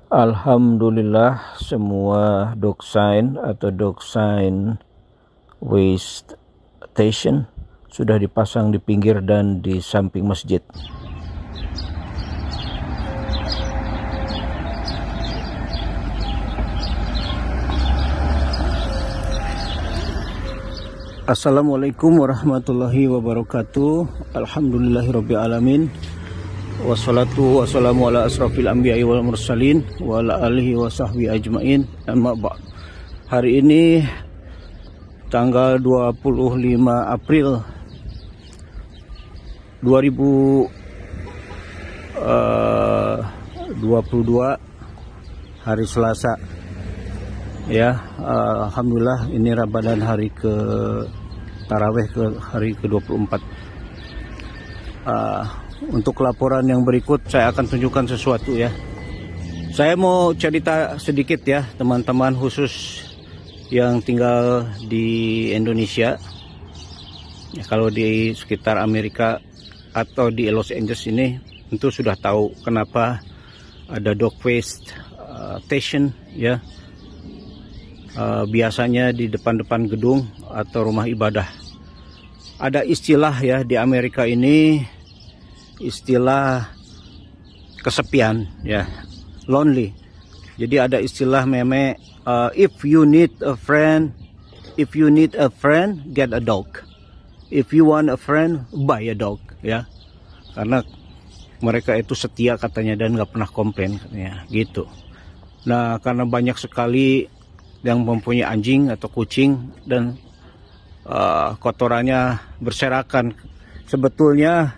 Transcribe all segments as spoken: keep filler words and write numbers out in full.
Alhamdulillah, semua dog sign atau dog sign waste station sudah dipasang di pinggir dan di samping masjid. Assalamualaikum warahmatullahi wabarakatuh. Alhamdulillahirabbil alamin. Wassalatu wassalamu ala asrafil anbiya'i wal mursalin wa ala alihi wa sahbihi ajmain. Amma ba'd. Hari ini tanggal dua puluh lima April dua ribu dua puluh dua, hari Selasa. Ya, uh, alhamdulillah ini Ramadan hari ke taraweh ke hari ke dua puluh empat. Uh, untuk laporan yang berikut saya akan tunjukkan sesuatu ya. Saya mau cerita sedikit ya teman-teman, khusus yang tinggal di Indonesia. Ya, kalau di sekitar Amerika atau di Los Angeles ini tentu sudah tahu kenapa ada dog waste uh, station ya. Uh, biasanya di depan-depan gedung atau rumah ibadah. Ada istilah ya di Amerika ini, istilah kesepian ya, lonely. Jadi ada istilah meme, uh, if you need a friend, if you need a friend, get a dog. If you want a friend, buy a dog ya. Karena mereka itu setia katanya dan nggak pernah komplain katanya gitu. Nah, karena banyak sekali yang mempunyai anjing atau kucing dan uh, kotorannya berserakan. Sebetulnya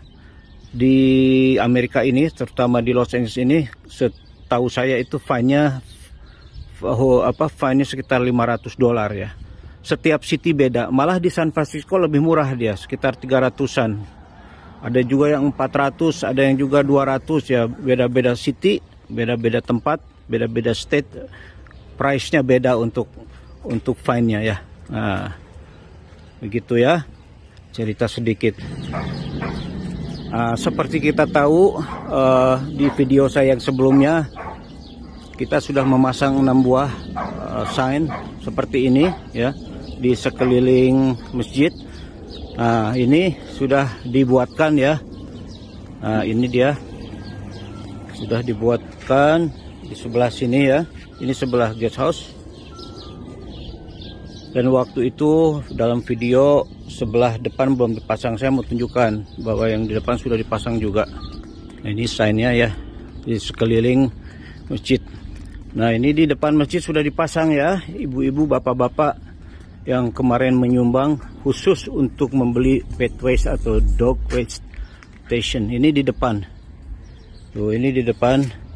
di Amerika ini, terutama di Los Angeles ini, setahu saya itu fine-nya uh, apa fine-nya sekitar lima ratus dolar ya. Setiap city beda. Malah di San Francisco lebih murah dia, sekitar tiga ratusan. Ada juga yang empat ratus, ada yang juga dua ratus ya. Beda-beda city, beda-beda tempat, beda-beda state. Price-nya beda untuk untuk fine-nya ya. Nah, begitu ya. Cerita sedikit. Nah, seperti kita tahu uh, di video saya yang sebelumnya, kita sudah memasang enam buah uh, sign seperti ini ya di sekeliling masjid. Nah, ini sudah dibuatkan ya. Nah, ini dia sudah dibuatkan di sebelah sini ya. Ini sebelah guest house. Dan waktu itu dalam video sebelah depan belum dipasang. Saya mau tunjukkan bahwa yang di depan sudah dipasang juga. Nah, ini sign-nya ya di sekeliling masjid. Nah, ini di depan masjid sudah dipasang ya, ibu-ibu, bapak-bapak yang kemarin menyumbang khusus untuk membeli pet waste atau dog waste station. Ini di depan. Tuh, ini di depan.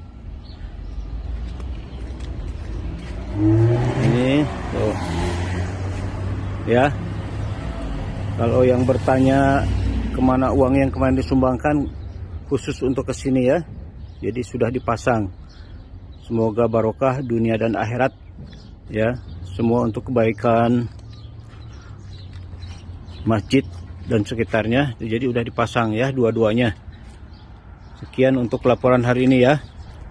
Ini tuh ya. Kalau yang bertanya kemana uang yang kemarin disumbangkan, khusus untuk kesini ya. Jadi sudah dipasang. Semoga barokah dunia dan akhirat ya. Semua untuk kebaikan masjid dan sekitarnya. Jadi udah dipasang ya dua-duanya. Sekian untuk laporan hari ini ya.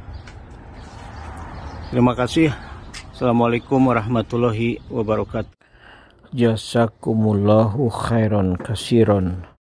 Terima kasih. Assalamualaikum warahmatullahi wabarakatuh. Jazakumullahu khairan kasiron.